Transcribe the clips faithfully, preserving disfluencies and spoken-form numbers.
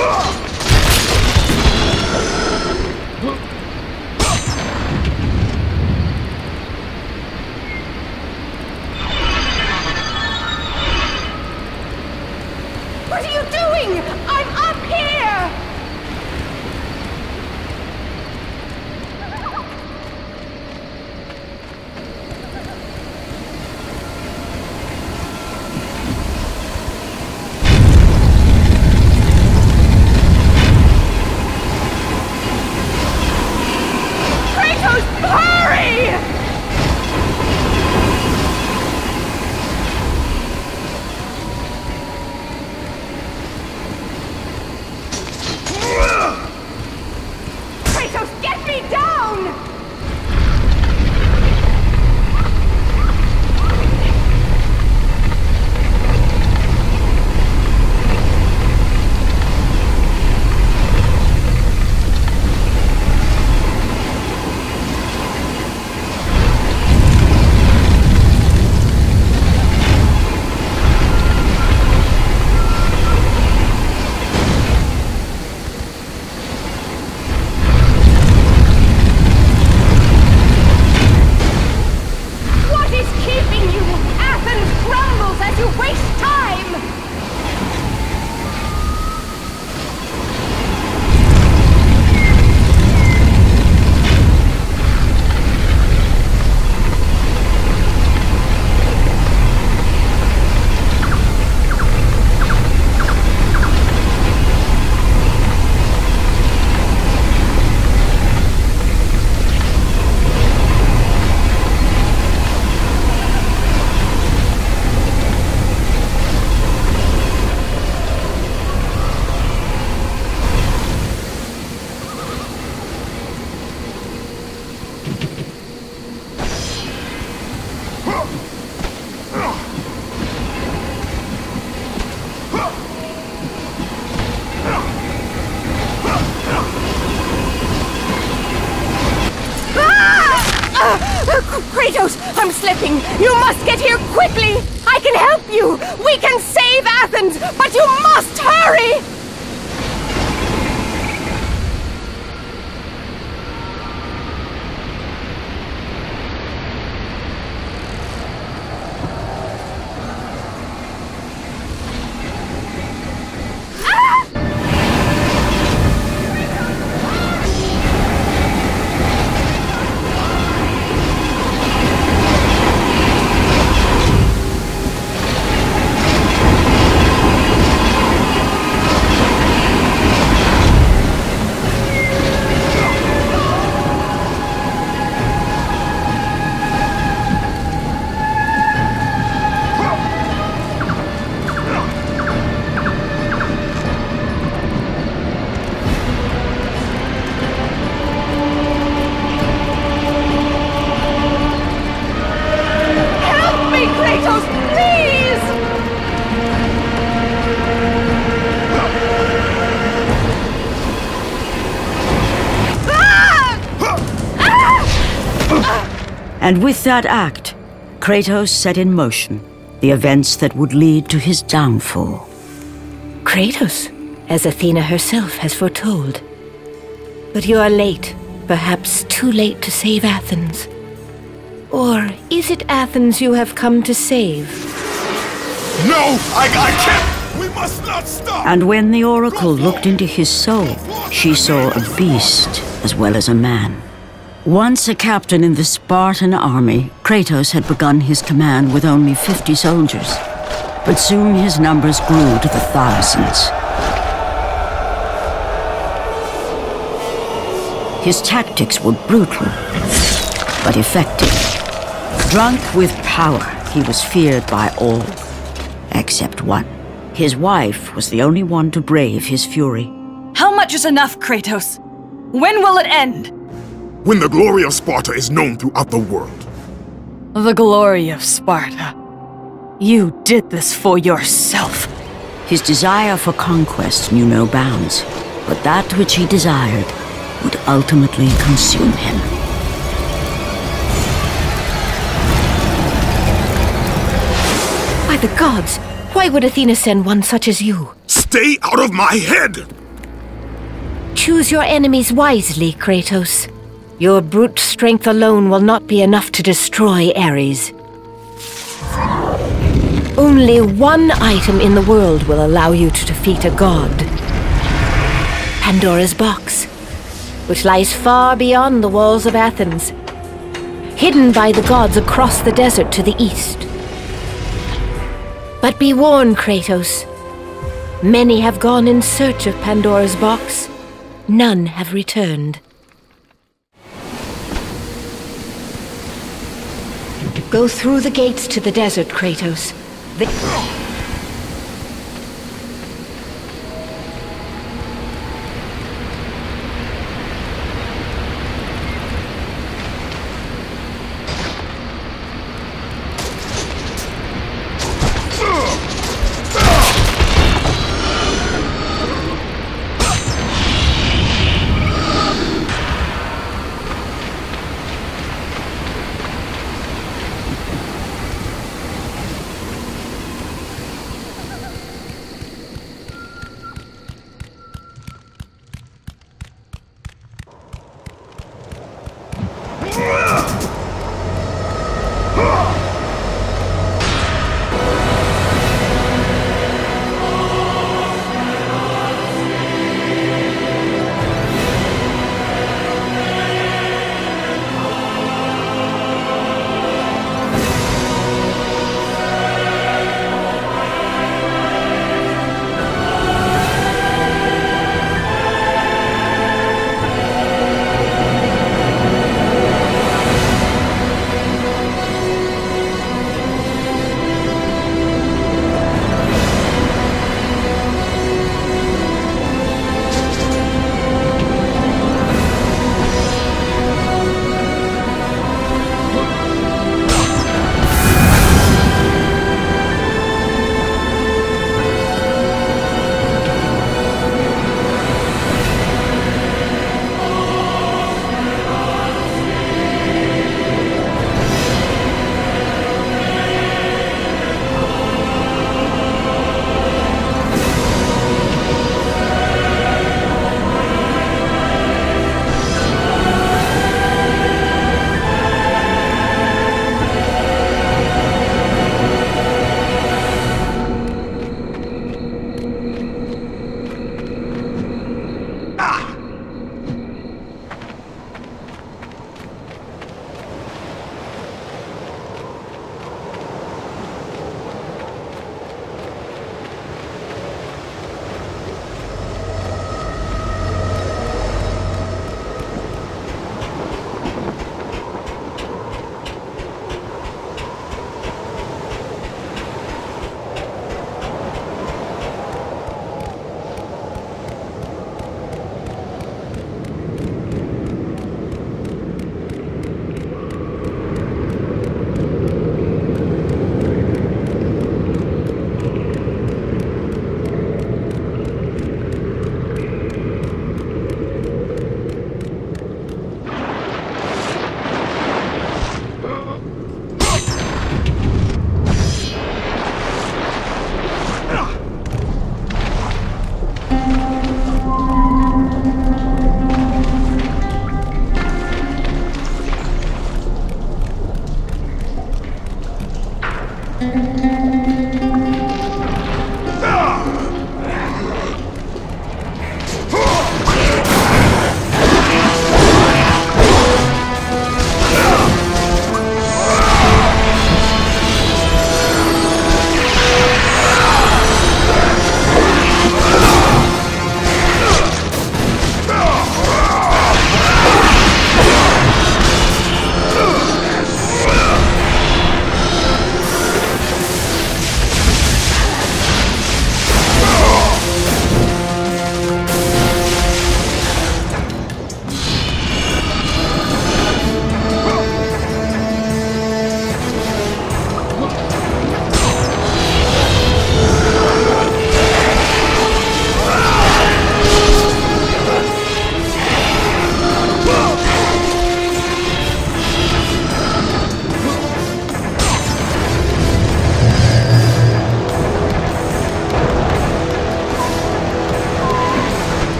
What are you doing? I'm up here! Kratos, hurry! Kratos, get me down! What is keeping you? Athens crumbles as you waste time! Kratos, I'm slipping! You must get here quickly! I can help you! We can save Athens, but you must hurry! And with that act, Kratos set in motion the events that would lead to his downfall. Kratos, as Athena herself has foretold. But you are late, perhaps too late to save Athens. Or is it Athens you have come to save? No! I, I can't! We must not stop! And when the Oracle looked into his soul, she saw a beast as well as a man. Once a captain in the Spartan army, Kratos had begun his command with only fifty soldiers. But soon his numbers grew to the thousands. His tactics were brutal, but effective. Drunk with power, he was feared by all, except one. His wife was the only one to brave his fury. How much is enough, Kratos? When will it end? When the glory of Sparta is known throughout the world. The glory of Sparta. You did this for yourself. His desire for conquest knew no bounds, but that which he desired would ultimately consume him. By the gods, why would Athena send one such as you? Stay out of my head! Choose your enemies wisely, Kratos. Your brute strength alone will not be enough to destroy Ares. Only one item in the world will allow you to defeat a god. Pandora's box, which lies far beyond the walls of Athens, hidden by the gods across the desert to the east. But be warned, Kratos. Many have gone in search of Pandora's box. None have returned. Go through the gates to the desert, Kratos. They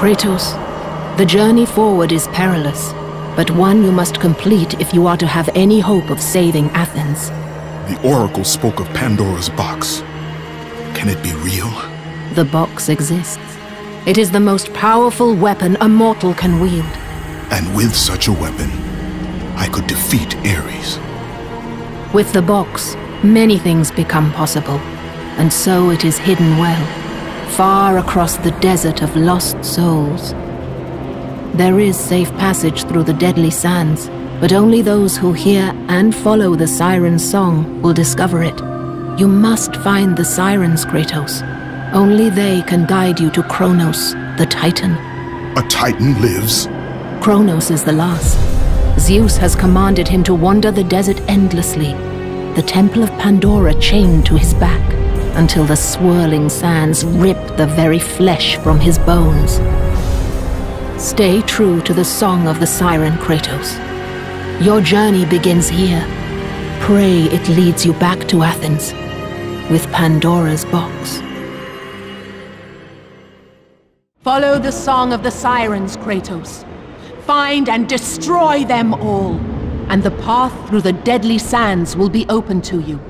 Kratos, the journey forward is perilous, but one you must complete if you are to have any hope of saving Athens. The Oracle spoke of Pandora's box. Can it be real? The box exists. It is the most powerful weapon a mortal can wield. And with such a weapon, I could defeat Ares. With the box, many things become possible, and so it is hidden well, far across the desert of lost souls. There is safe passage through the deadly sands, but only those who hear and follow the siren's song will discover it. You must find the sirens, Kratos. Only they can guide you to Kronos, the Titan. A Titan lives? Kronos is the last. Zeus has commanded him to wander the desert endlessly, the temple of Pandora chained to his back, until the swirling sands rip the very flesh from his bones. Stay true to the song of the siren, Kratos. Your journey begins here. Pray it leads you back to Athens, with Pandora's box. Follow the song of the sirens, Kratos. Find and destroy them all, and the path through the deadly sands will be open to you.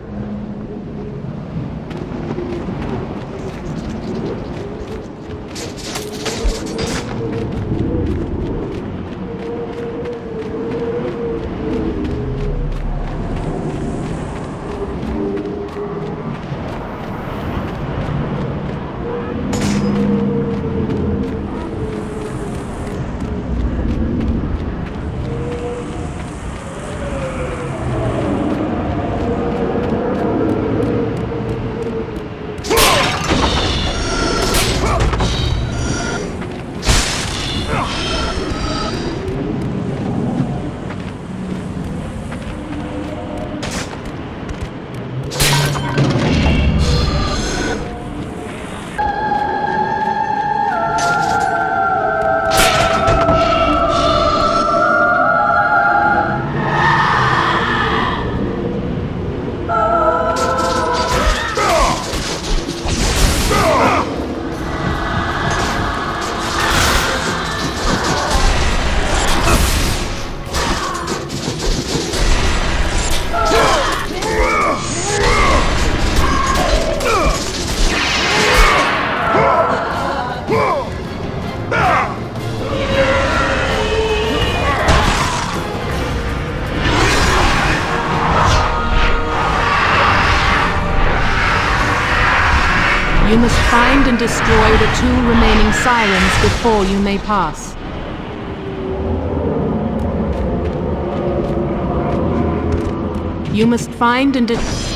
You must find and destroy the two remaining sirens before you may pass. You must find and destroy...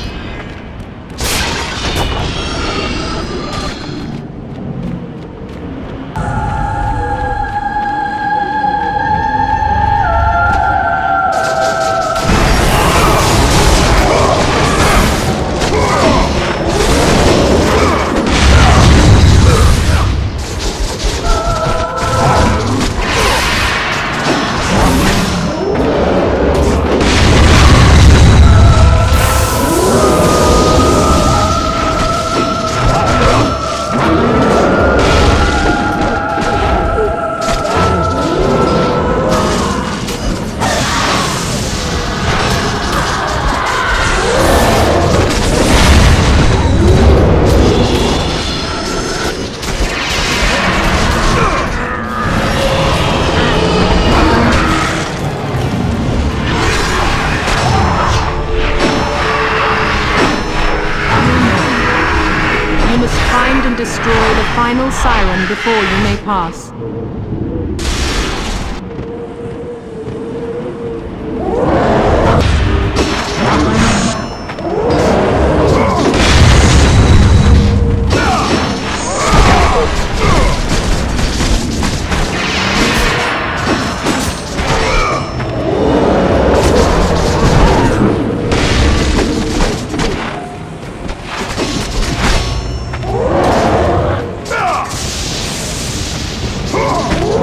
destroy the final siren before you may pass. Oh!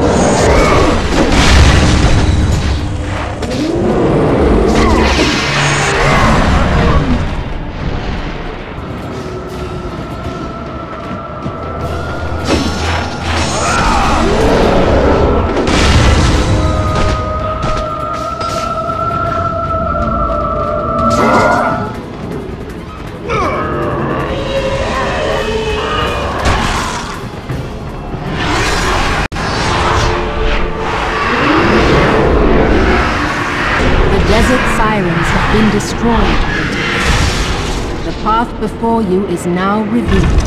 destroyed. The path before you is now revealed.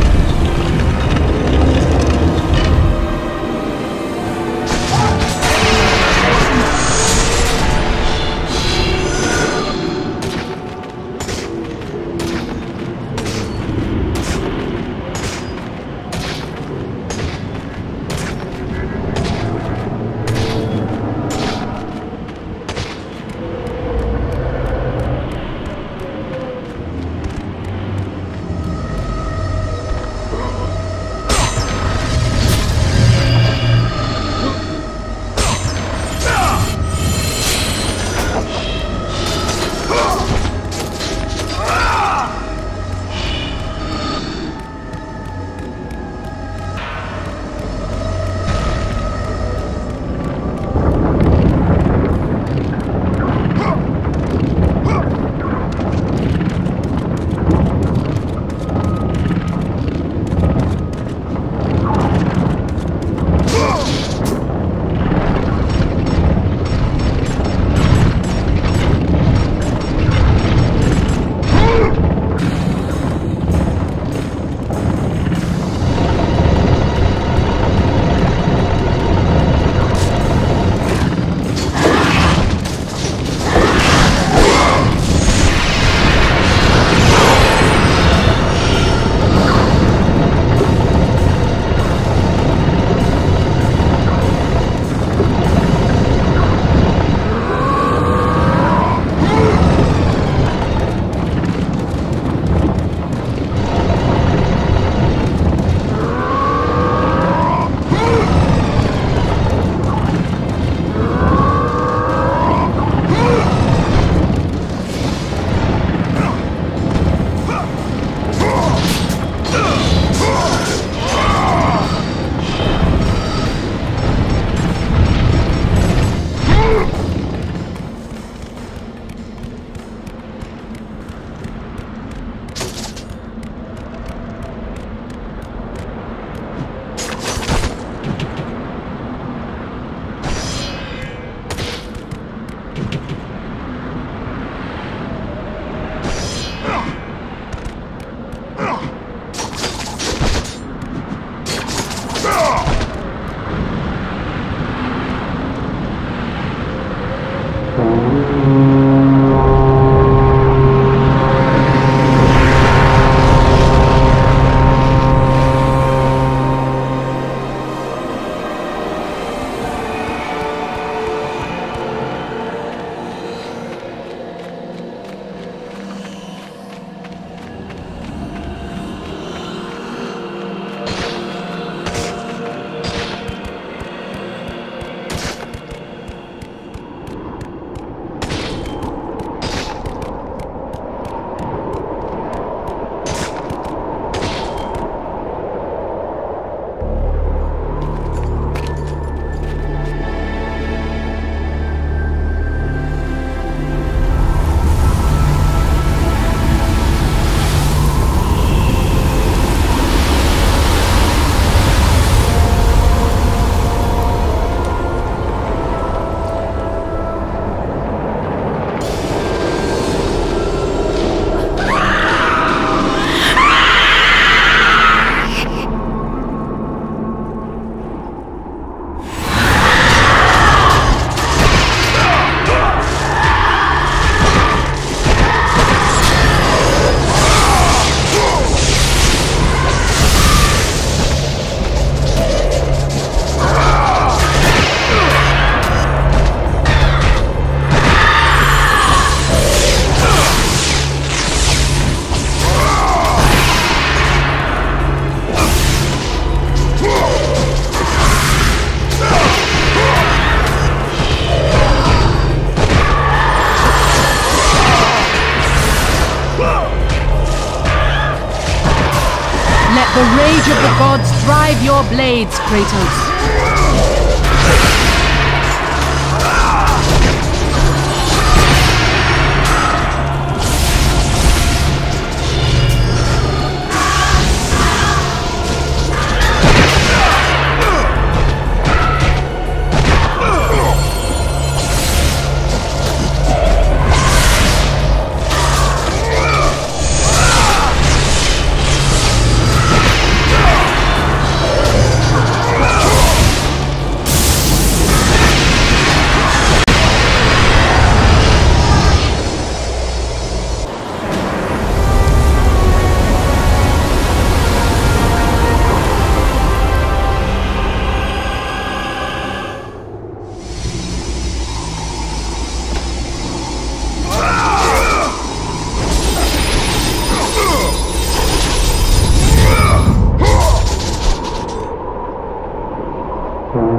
The rage of the gods drive your blades, Kratos.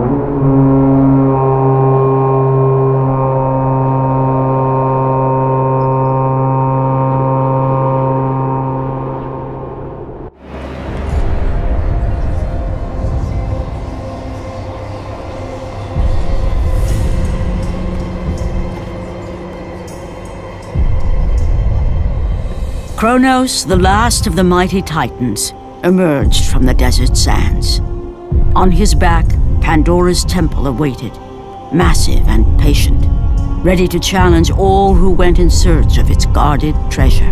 Kratos, the last of the mighty titans, emerged from the desert sands. On his back, Pandora's temple awaited, massive and patient, ready to challenge all who went in search of its guarded treasure.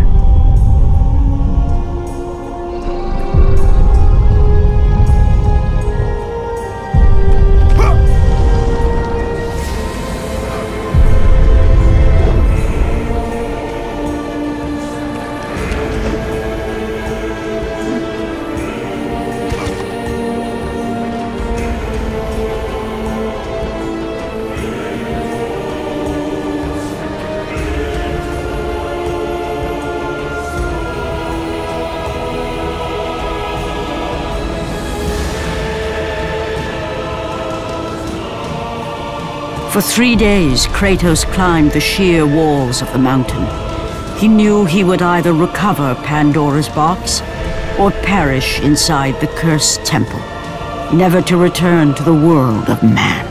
For three days, Kratos climbed the sheer walls of the mountain. He knew he would either recover Pandora's box or perish inside the cursed temple, never to return to the world of man.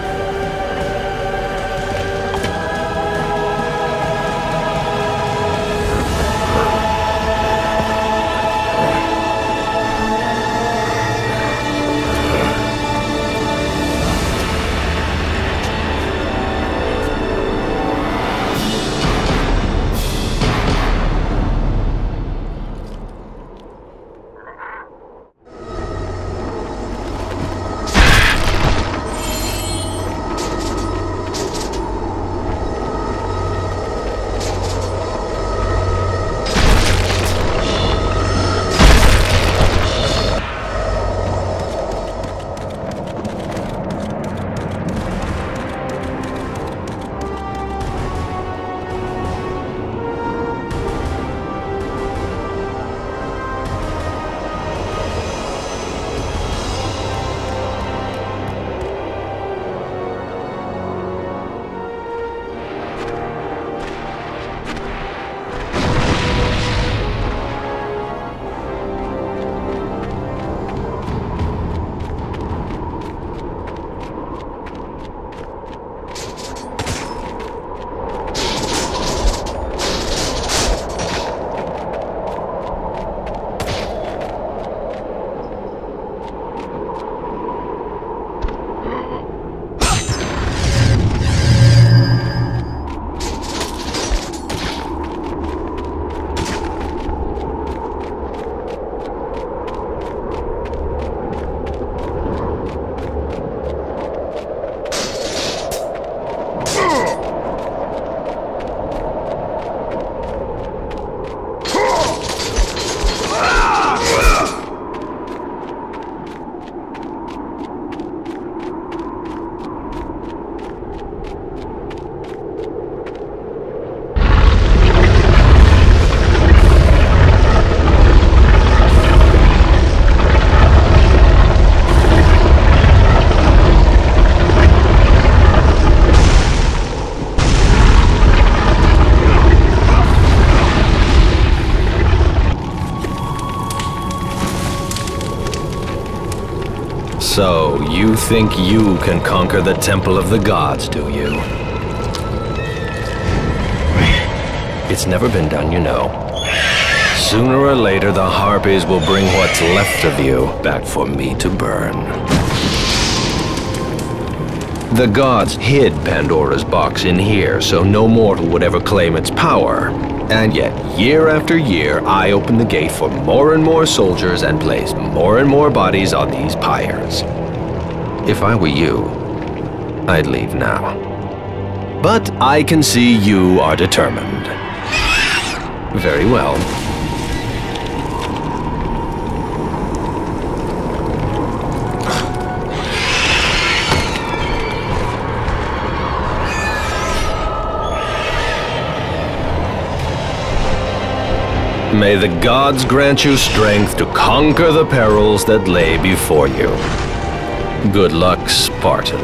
So, you think you can conquer the Temple of the Gods, do you? It's never been done, you know. Sooner or later, the Harpies will bring what's left of you back for me to burn. The gods hid Pandora's box in here, so no mortal would ever claim its power. And yet, year after year, I open the gate for more and more soldiers and place more and more bodies on these pyres. If I were you, I'd leave now. But I can see you are determined. Very well. May the gods grant you strength to conquer the perils that lay before you. Good luck, Spartan.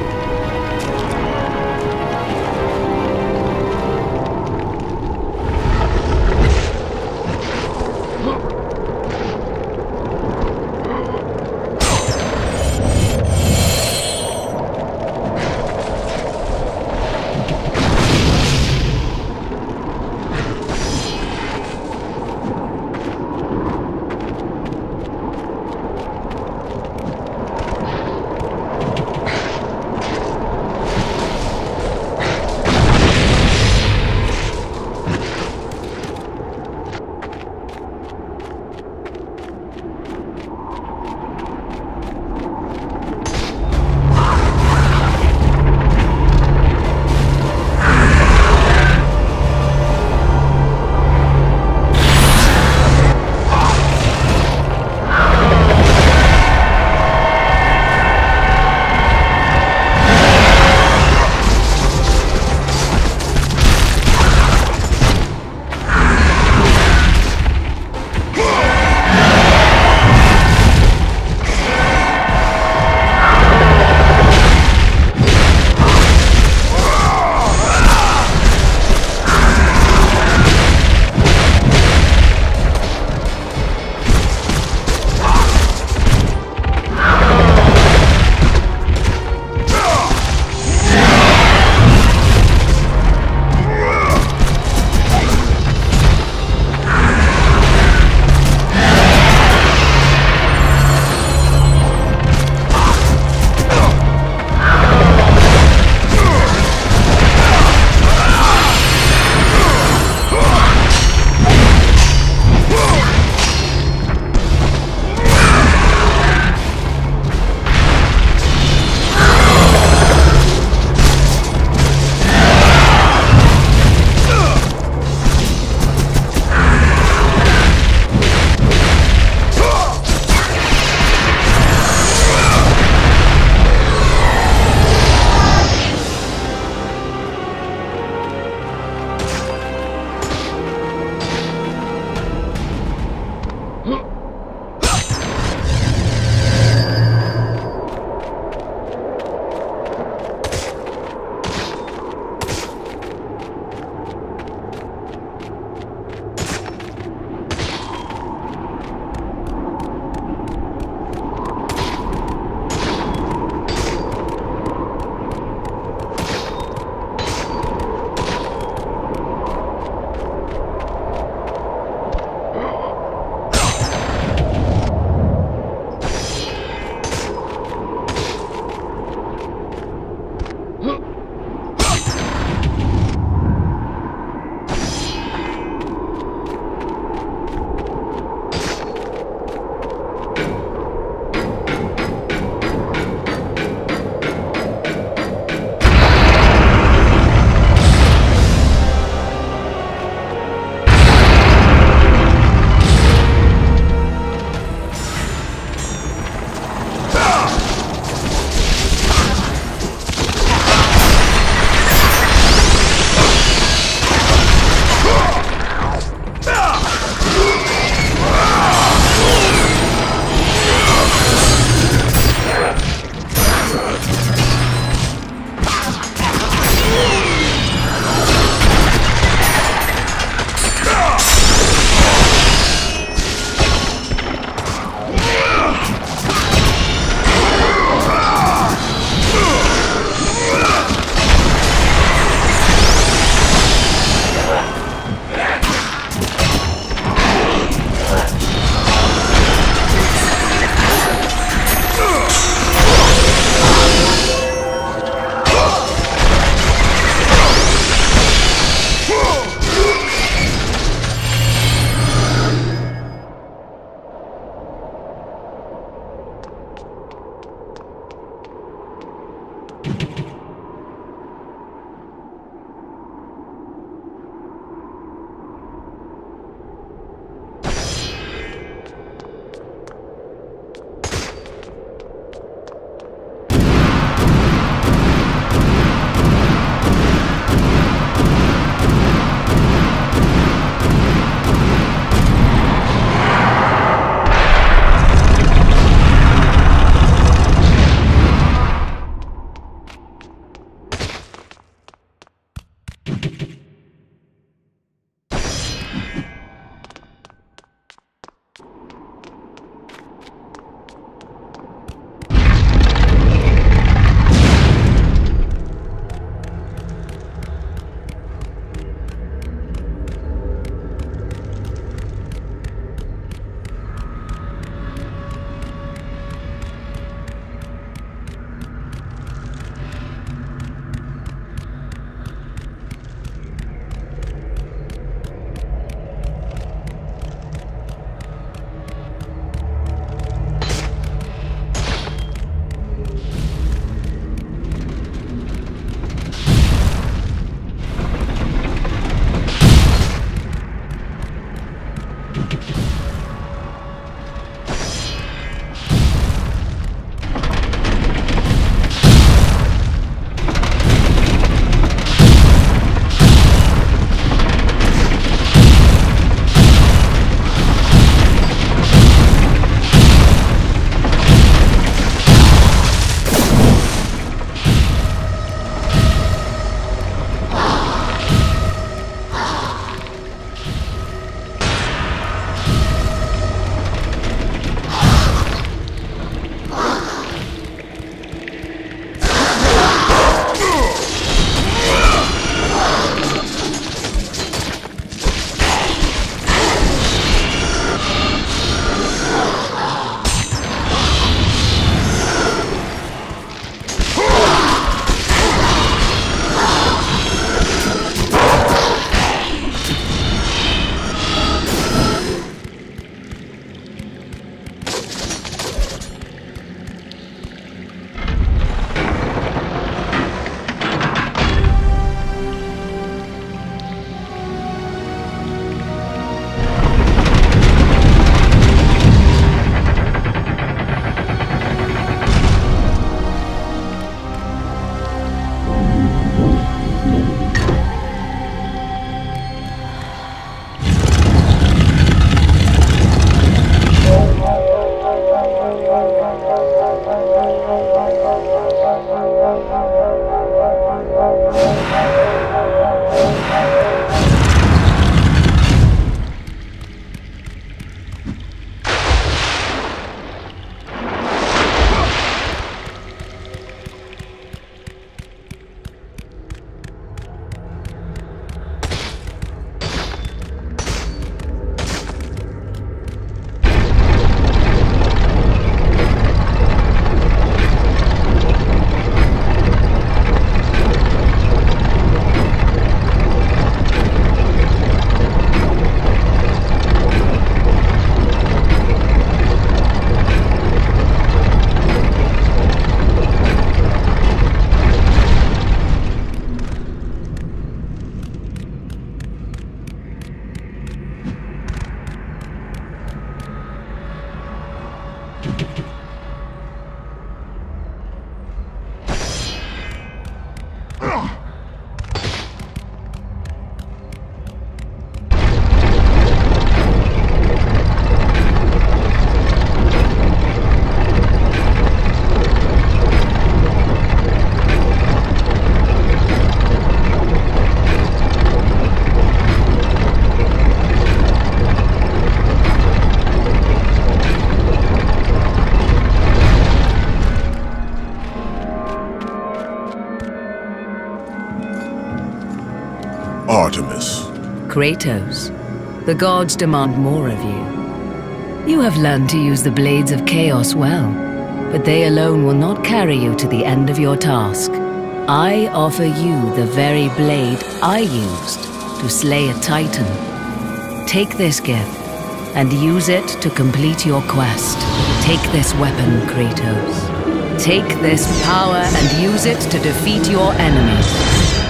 Kratos, the gods demand more of you. You have learned to use the blades of chaos well, but they alone will not carry you to the end of your task. I offer you the very blade I used to slay a titan. Take this gift and use it to complete your quest. Take this weapon, Kratos. Take this power and use it to defeat your enemies.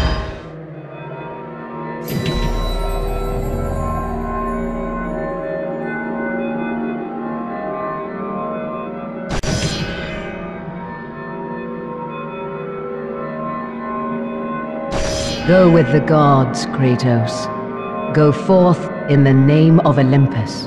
Go with the gods, Kratos. Go forth in the name of Olympus.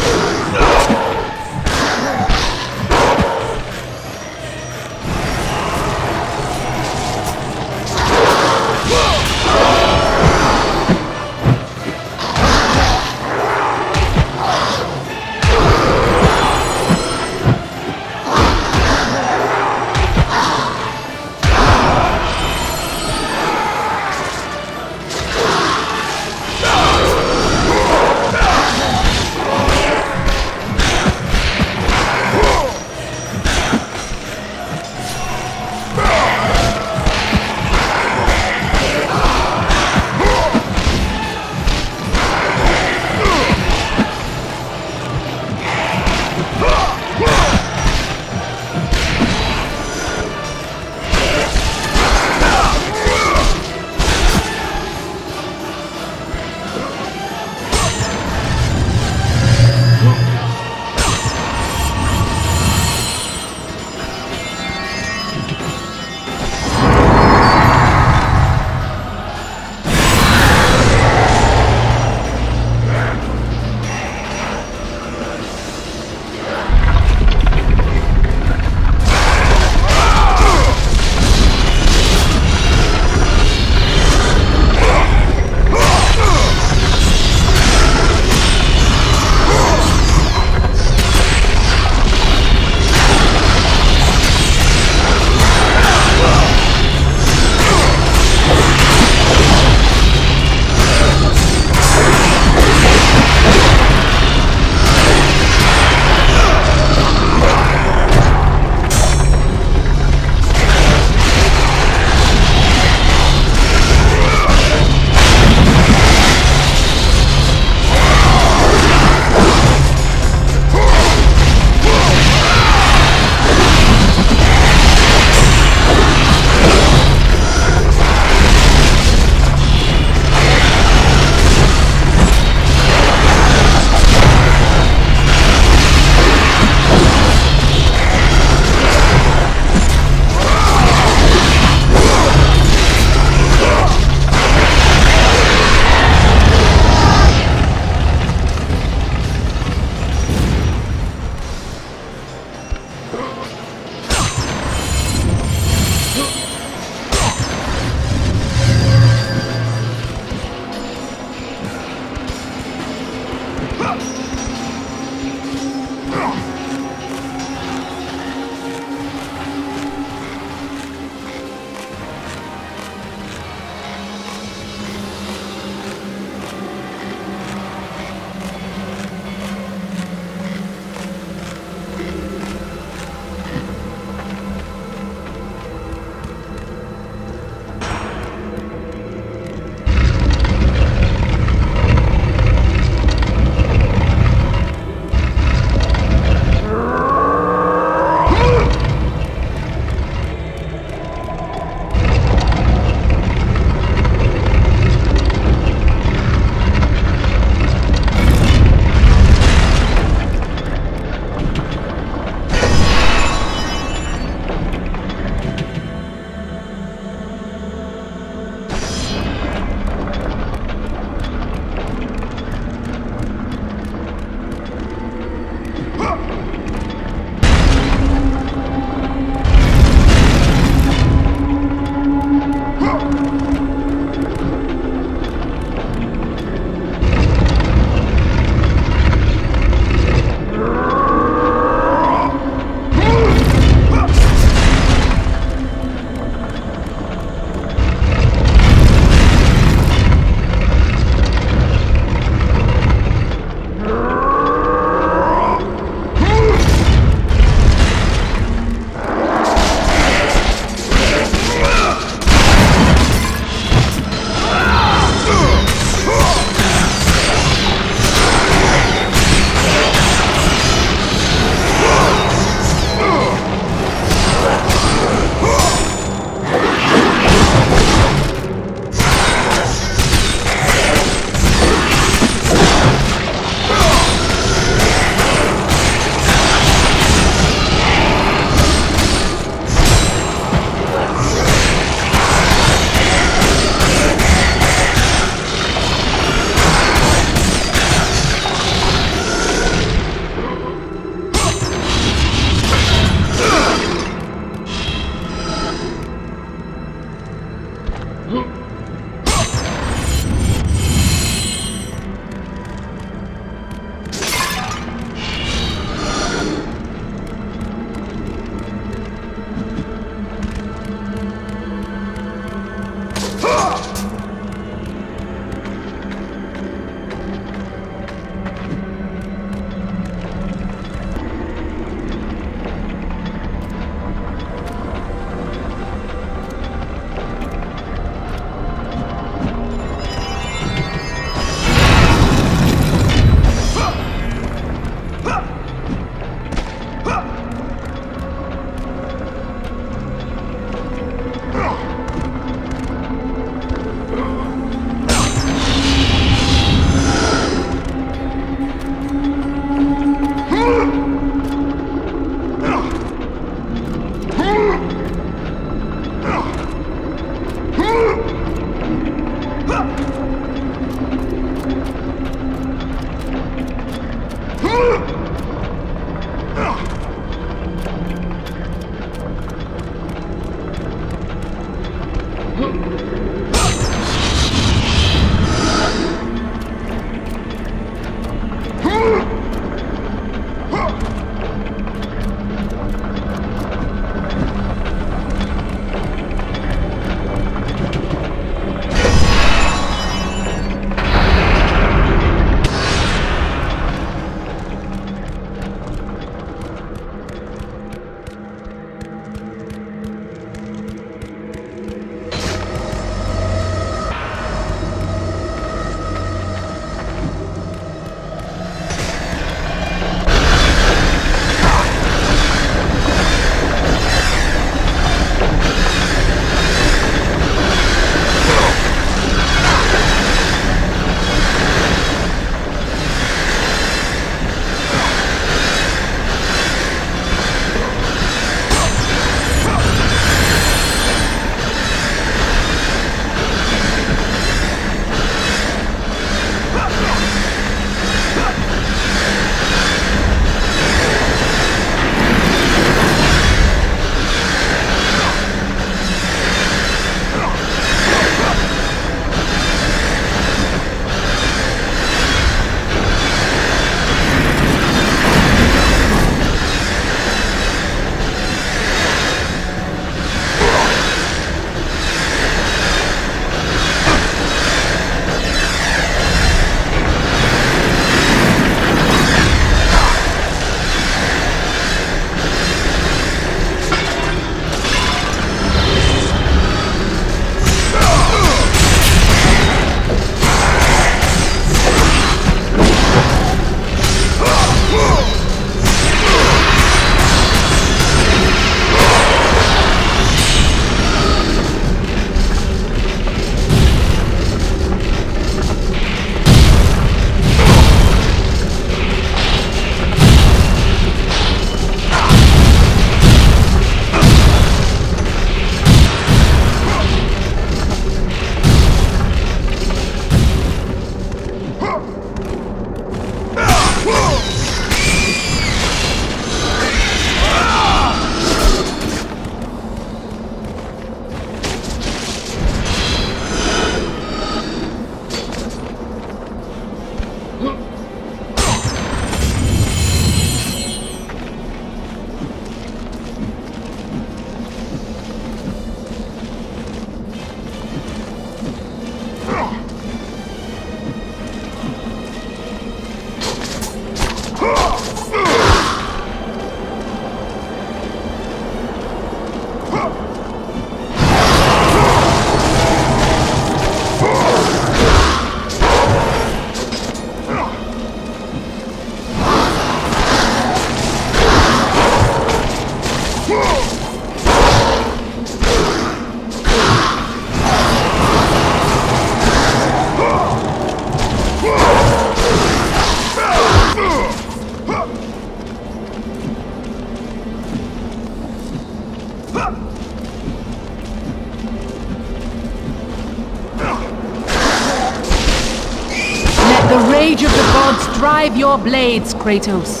The rage of the gods drive your blades, Kratos.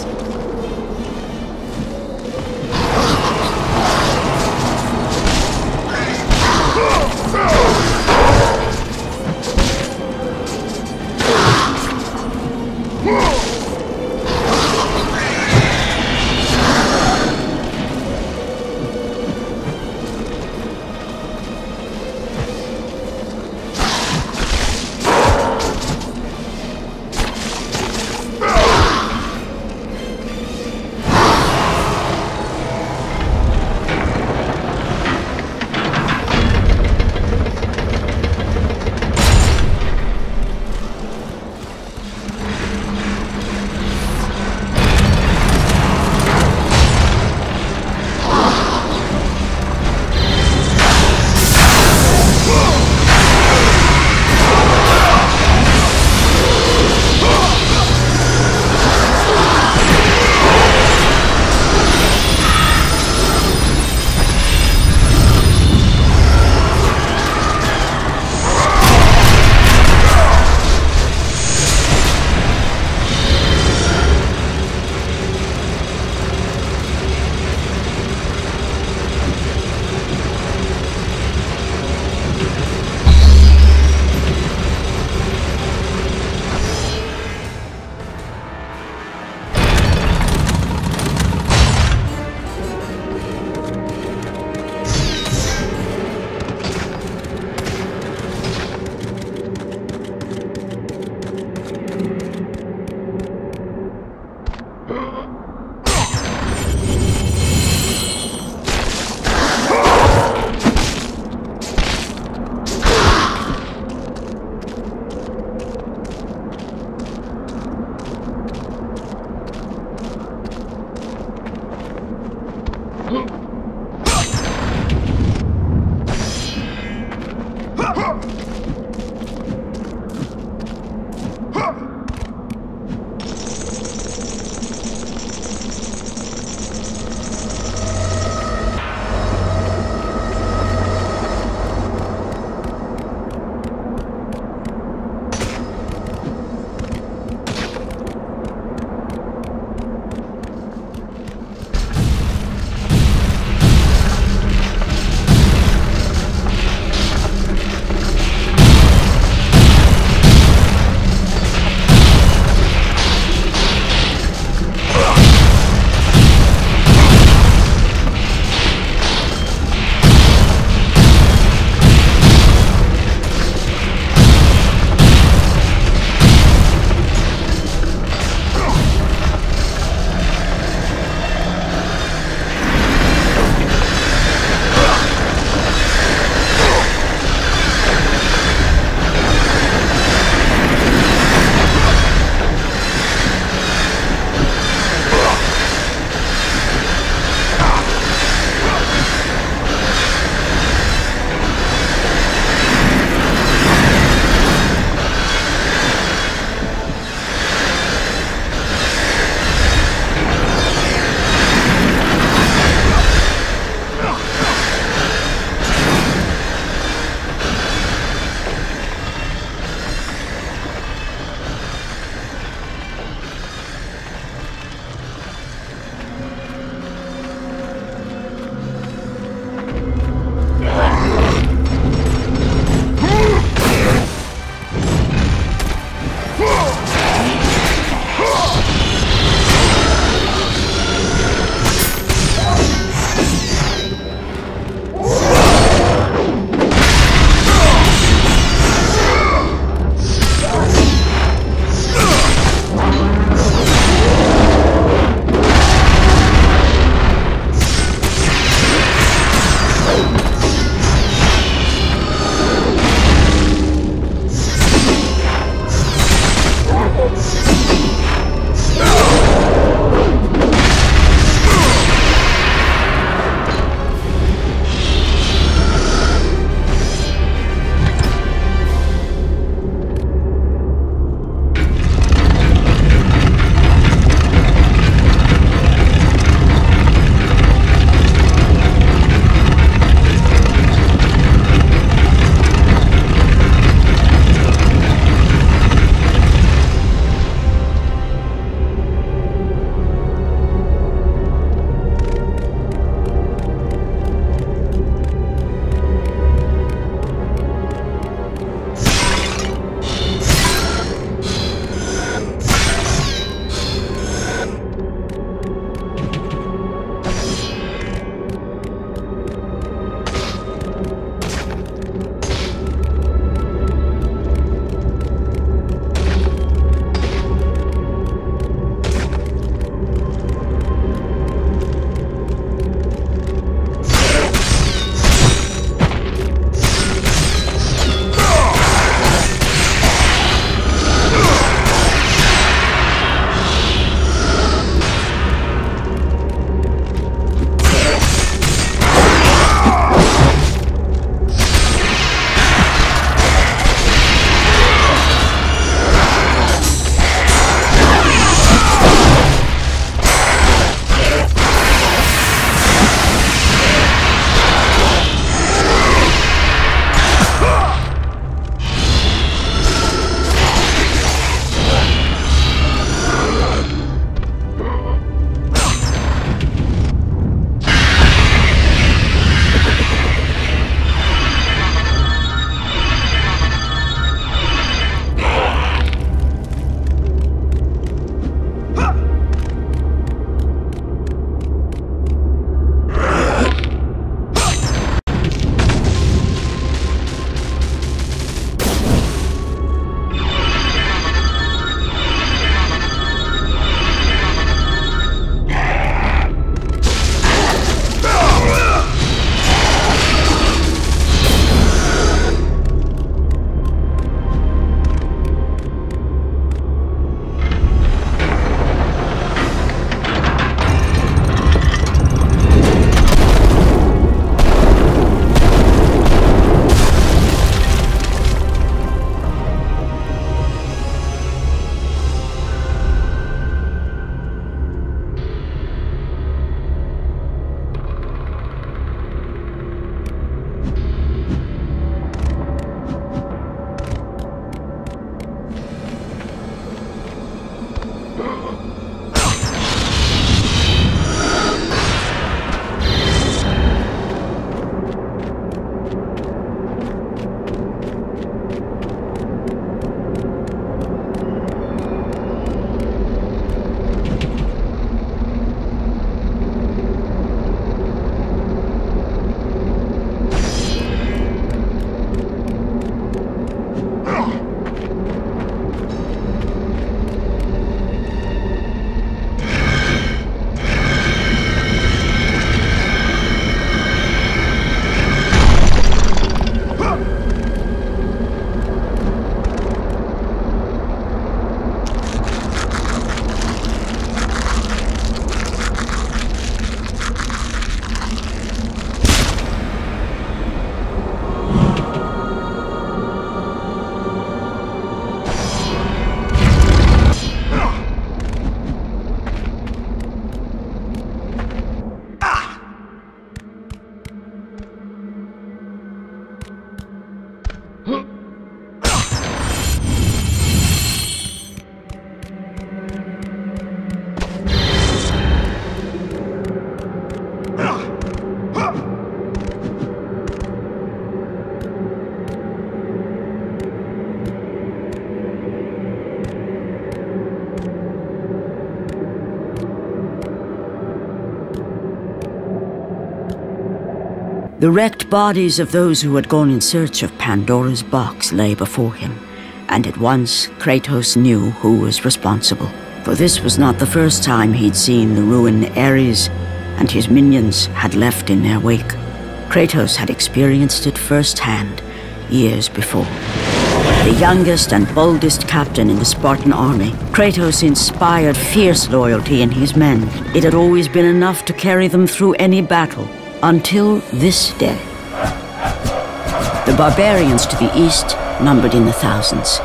The wrecked bodies of those who had gone in search of Pandora's box lay before him, and at once Kratos knew who was responsible. For this was not the first time he'd seen the ruin Ares and his minions had left in their wake. Kratos had experienced it firsthand years before. The youngest and boldest captain in the Spartan army, Kratos inspired fierce loyalty in his men. It had always been enough to carry them through any battle, until this day. The barbarians to the east numbered in the thousands,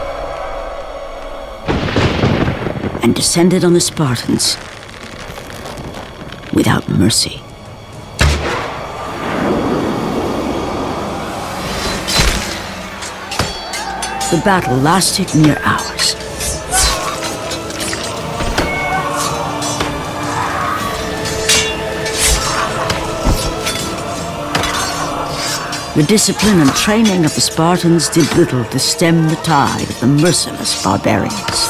and descended on the Spartans without mercy. The battle lasted near hours. The discipline and training of the Spartans did little to stem the tide of the merciless barbarians.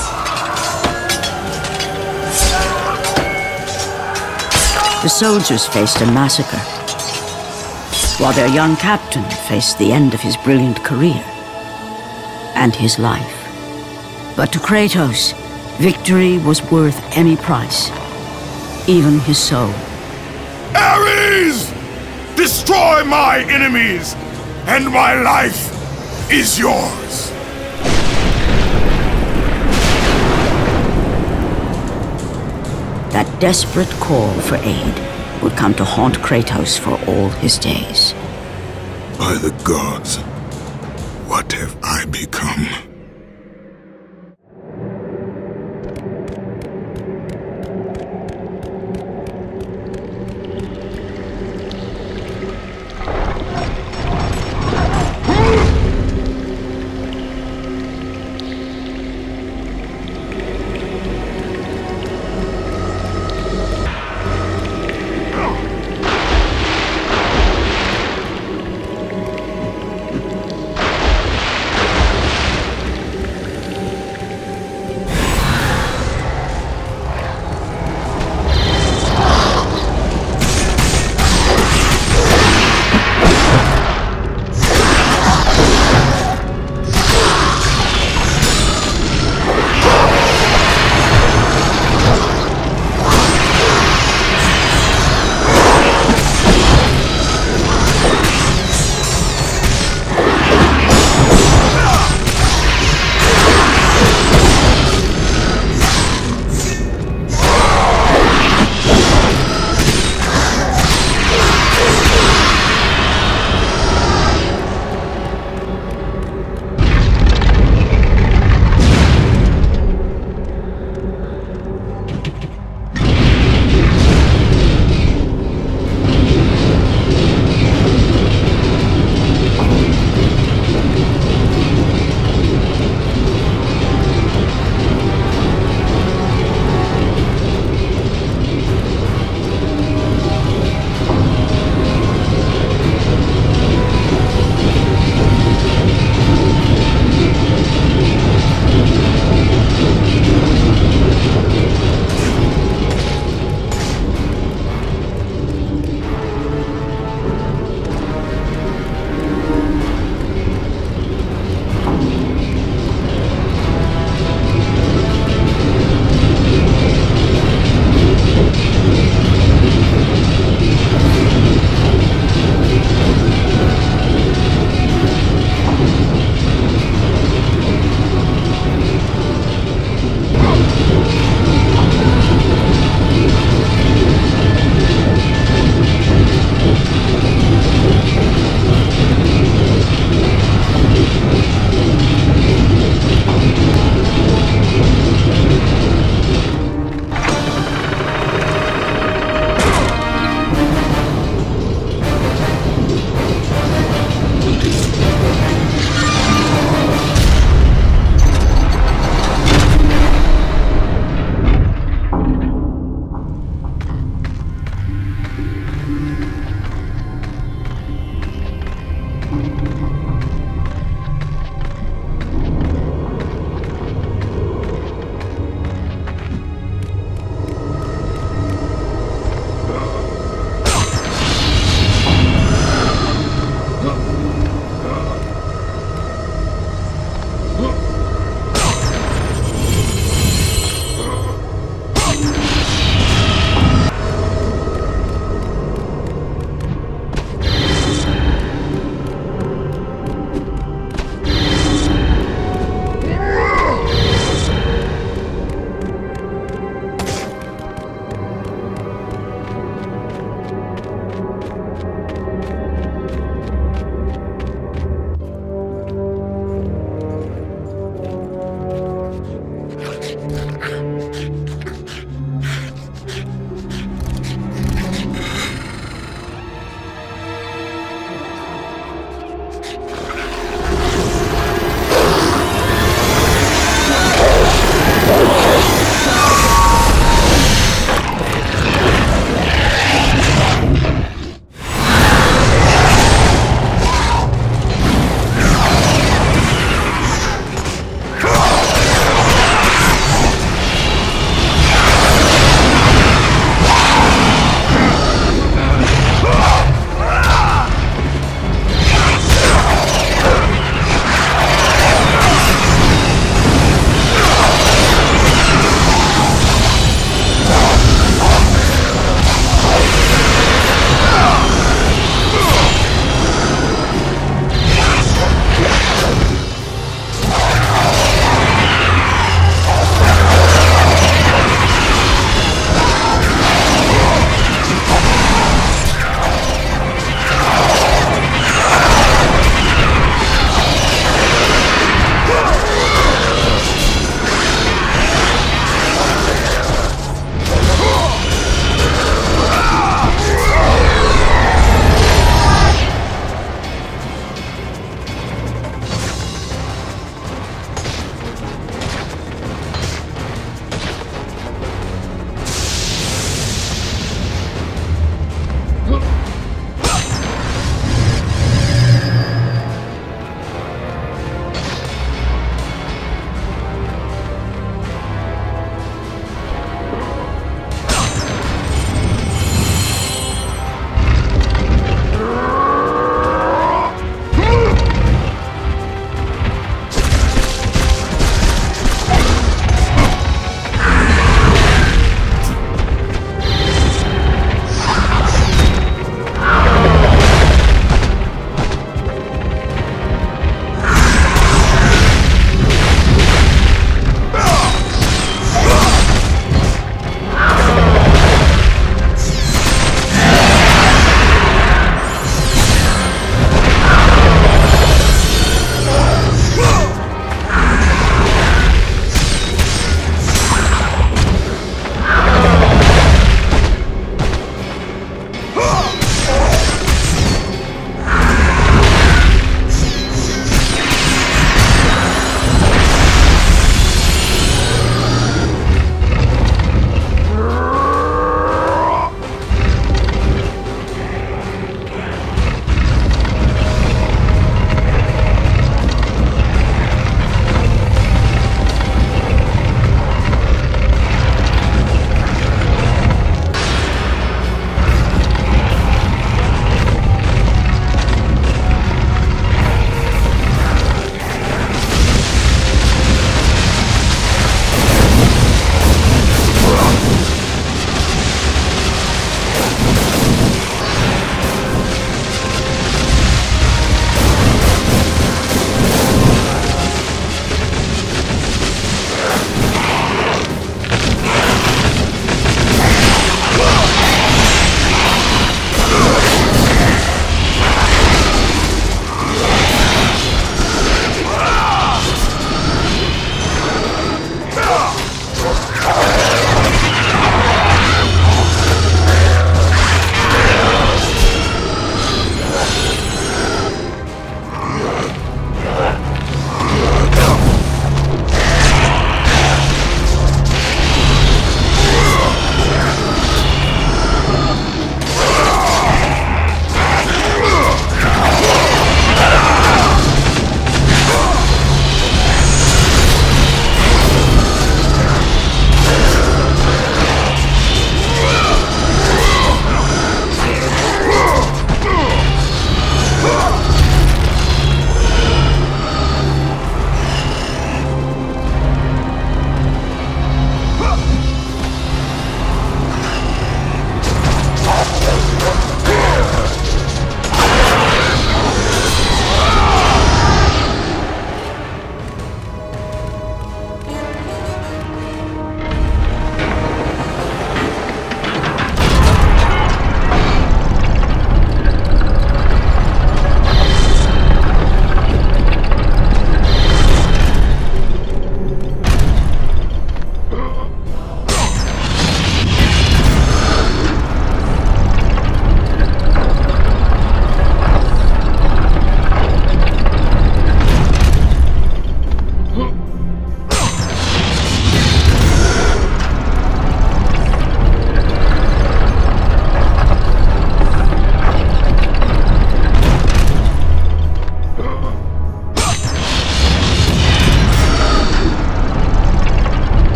The soldiers faced a massacre, while their young captain faced the end of his brilliant career and his life. But to Kratos, victory was worth any price, even his soul. Ares! Destroy my enemies, and my life is yours! That desperate call for aid would come to haunt Kratos for all his days. By the gods, what have I become?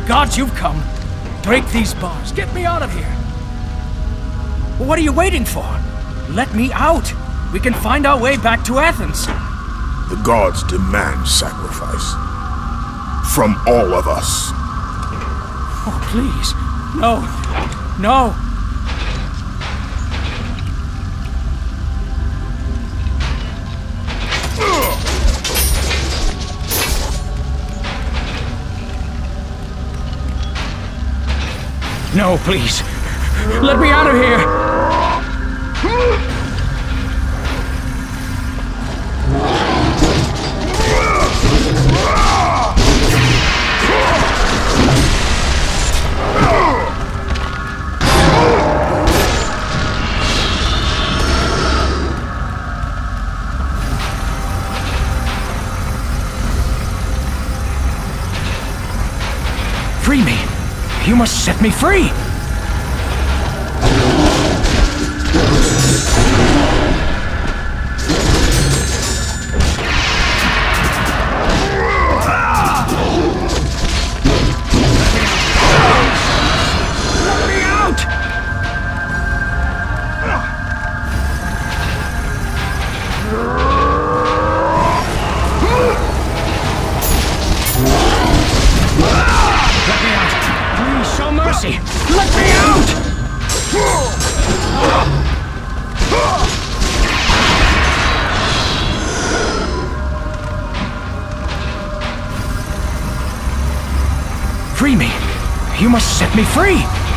gods you've come. Break these bars. Get me out of here. What are you waiting for? Let me out. We can find our way back to Athens. The gods demand sacrifice. From all of us. Oh, please. No. No. No, please. Let me out of here. Free me. You must set me free! Let me out! Let me out! Please show mercy! Let me out! Free me! You must set me free!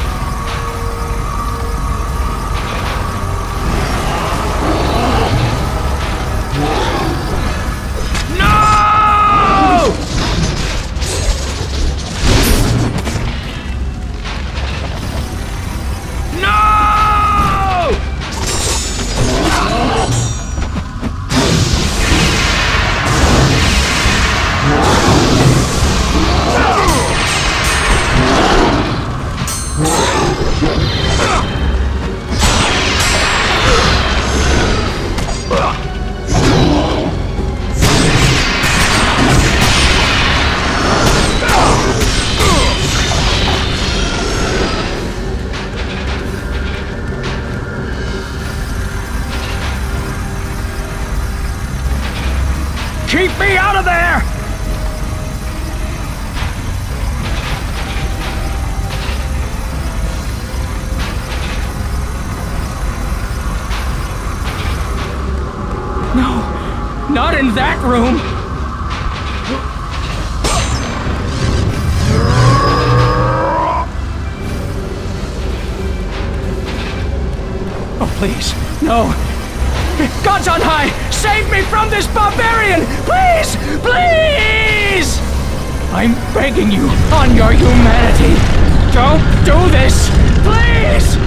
Keep me out of there! No, not in that room! Oh, please, no! Gods on high, save me from this barbarian! Please! Please! I'm begging you, on your humanity, don't do this! Please!